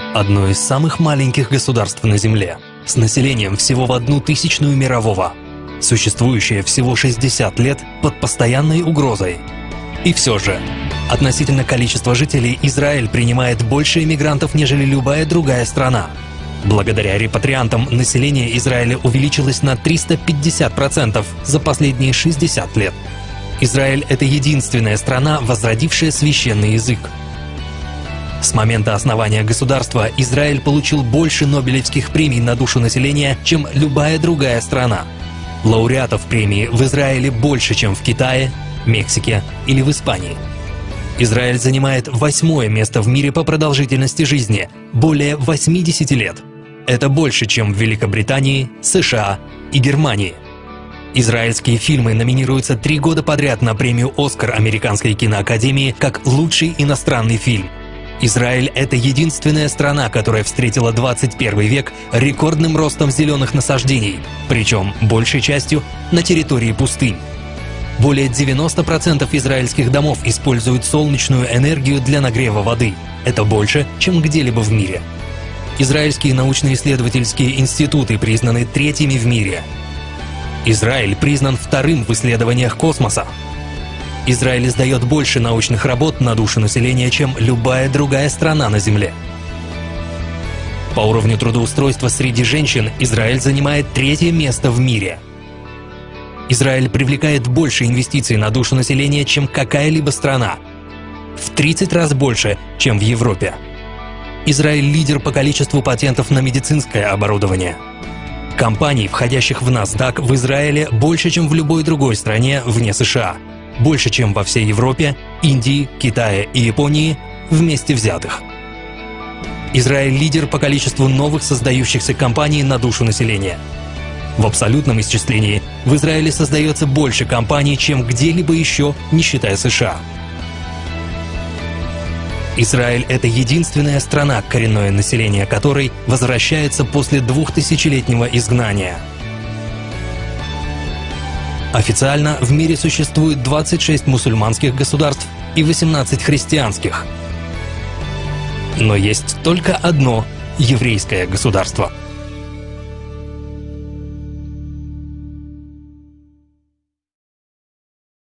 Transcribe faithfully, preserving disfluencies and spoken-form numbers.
Одно из самых маленьких государств на Земле, с населением всего в одну тысячную мирового, существующее всего шестьдесят лет под постоянной угрозой. И все же, относительно количества жителей Израиль принимает больше иммигрантов, нежели любая другая страна. Благодаря репатриантам население Израиля увеличилось на триста пятьдесят процентов за последние шестьдесят лет. Израиль – это единственная страна, возродившая священный язык. С момента основания государства Израиль получил больше нобелевских премий на душу населения, чем любая другая страна. Лауреатов премии в Израиле больше, чем в Китае, Мексике или в Испании. Израиль занимает восьмое место в мире по продолжительности жизни – более восьмидесяти лет. Это больше, чем в Великобритании, США и Германии. Израильские фильмы номинируются три года подряд на премию «Оскар» Американской киноакадемии как лучший иностранный фильм. Израиль – это единственная страна, которая встретила двадцать первый век рекордным ростом зеленых насаждений, причем большей частью на территории пустынь. Более девяноста процентов израильских домов используют солнечную энергию для нагрева воды. Это больше, чем где-либо в мире. Израильские научно-исследовательские институты признаны третьими в мире. Израиль признан вторым в исследованиях космоса. Израиль издает больше научных работ на душу населения, чем любая другая страна на Земле. По уровню трудоустройства среди женщин Израиль занимает третье место в мире. Израиль привлекает больше инвестиций на душу населения, чем какая-либо страна. В тридцать раз больше, чем в Европе. Израиль – лидер по количеству патентов на медицинское оборудование. Компаний, входящих в NASDAQ в Израиле, больше, чем в любой другой стране вне США. Больше, чем во всей Европе, Индии, Китае и Японии вместе взятых. Израиль – лидер по количеству новых создающихся компаний на душу населения. В абсолютном исчислении в Израиле создается больше компаний, чем где-либо еще, не считая США. Израиль – это единственная страна, коренное население которой возвращается после двухтысячелетнего изгнания. Официально в мире существует двадцать шесть мусульманских государств и восемнадцать христианских. Но есть только одно еврейское государство.